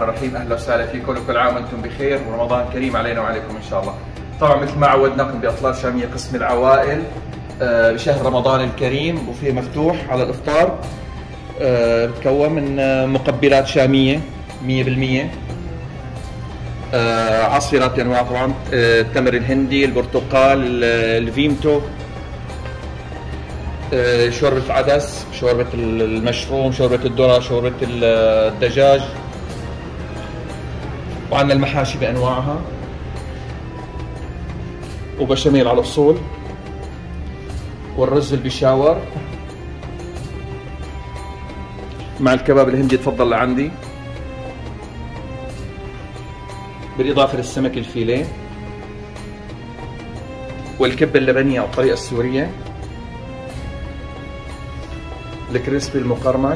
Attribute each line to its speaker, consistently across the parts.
Speaker 1: الرحيم. اهلا وسهلا فيكم وكل عام وانتم بخير ورمضان كريم علينا وعليكم ان شاء الله. طبعا مثل ما عودناكم باطلال شاميه قسم العوائل بشهر رمضان الكريم، وفيه مفتوح على الافطار. بتكون من مقبلات شاميه 100%، عصيرات انواع طبعا، التمر الهندي، البرتقال، الفيمتو، شوربة العدس، شوربة المشروم، شوربة الذرة، شوربة الدجاج، وعندنا المحاشي بأنواعها، وبشاميل على الأصول، والرز البشاور مع الكباب الهندي تفضل لعندي، بالإضافة للسمك الفيليه، والكبة اللبنية أو الطريقة السورية، الكريسبي المقرمش،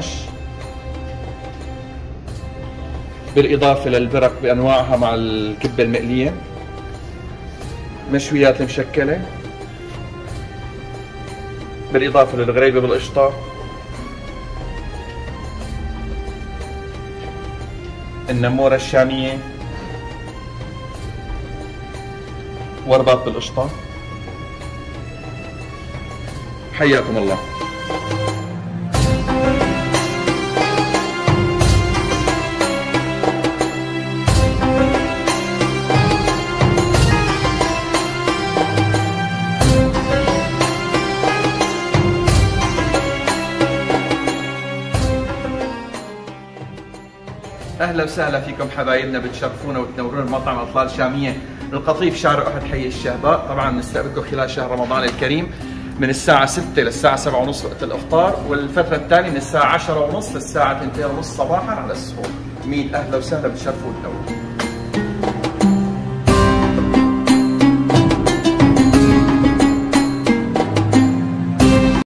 Speaker 1: بالإضافة للبرك بأنواعها مع الكبة المقلية، مشويات المشكلة، بالإضافة للغريبة بالقشطة، النمورة الشامية، ورباط بالقشطة. حياكم الله. اهلا وسهلا فيكم حبايبنا، بتشرفونا وتنورونا بمطعم اطلال شاميه القطيف شارع احد حي الشهباء. طبعا نستقبلكم خلال شهر رمضان الكريم من الساعه 6 للساعه 7:30 وقت الافطار، والفتره الثانيه من الساعه 10:30 للساعه 2:30 صباحا على السحور. اهلا وسهلا، بتشرفوا وتنوروا.